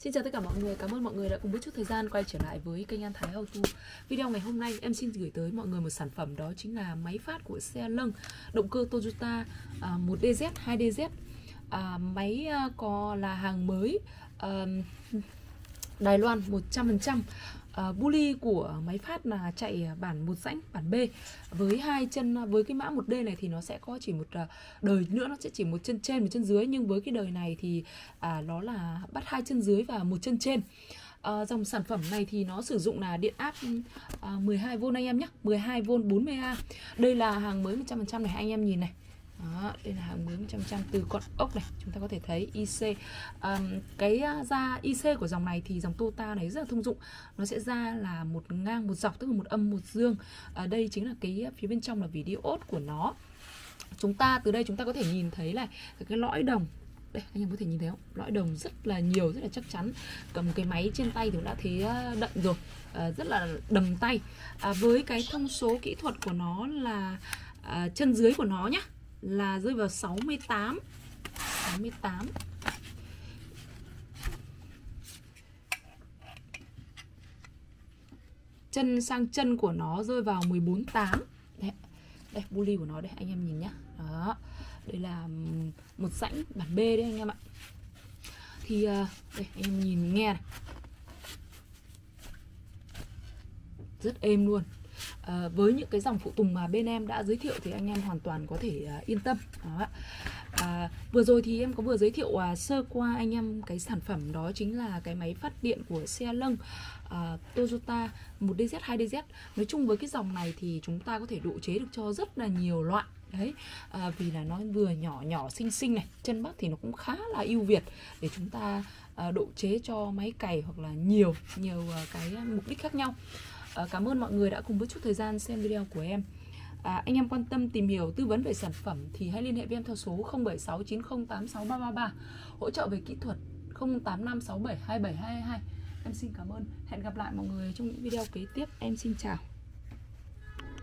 Xin chào tất cả mọi người, cảm ơn mọi người đã cùng một chút thời gian quay trở lại với kênh An Thái Auto. Video ngày hôm nay em xin gửi tới mọi người một sản phẩm, đó chính là máy phát của xe lâng động cơ Toyota 1DZ, 2DZ. Máy có là hàng mới, Đài Loan 100%. Bully của máy phát là chạy bản một rãnh, bản B với hai chân. Với cái mã 1D này thì nó sẽ có chỉ một đời nữa, nó sẽ chỉ một chân trên một chân dưới, nhưng với cái đời này thì nó là bắt hai chân dưới và một chân trên. Dòng sản phẩm này thì nó sử dụng là điện áp 12V anh em nhé, 12V 40A. Đây là hàng mới 100% này, anh em nhìn này. Đó, đây là hàng mới 100% từ con ốc này, chúng ta có thể thấy IC. Cái da IC của dòng này thì dòng Toyota này rất là thông dụng. Nó sẽ ra là một ngang một dọc, tức là một âm một dương. Đây chính là cái phía bên trong là vỉ diode của nó. Từ đây chúng ta có thể nhìn thấy là cái lõi đồng. Đây, anh em có thể nhìn thấy không? Lõi đồng rất là nhiều, rất là chắc chắn. Cầm cái máy trên tay thì cũng đã thấy đậm rồi, rất là đầm tay. Với cái thông số kỹ thuật của nó là chân dưới của nó nhá, là rơi vào 68. Chân sang chân của nó rơi vào 14,8. Đây, bully của nó đây, anh em nhìn nhá. Đó. Đây là một rãnh bản B đấy anh em ạ. Thì đây, anh em nhìn nghe này. Rất êm luôn. Với những cái dòng phụ tùng mà bên em đã giới thiệu thì anh em hoàn toàn có thể yên tâm. Đó. Vừa rồi thì em có vừa giới thiệu sơ qua anh em cái sản phẩm, đó chính là cái máy phát điện của xe lâng Toyota 1DZ, 2DZ. Nói chung với cái dòng này thì chúng ta có thể độ chế được cho rất là nhiều loại. Đấy, vì là nó vừa nhỏ nhỏ xinh xinh này, chân bắc thì nó cũng khá là ưu việt để chúng ta độ chế cho máy cày hoặc là nhiều cái mục đích khác nhau. Cảm ơn mọi người đã cùng với chút thời gian xem video của em. Anh em quan tâm tìm hiểu tư vấn về sản phẩm thì hãy liên hệ với em theo số 0769086333, hỗ trợ về kỹ thuật 0856727222. Em xin cảm ơn, hẹn gặp lại mọi người trong những video kế tiếp. Em xin chào.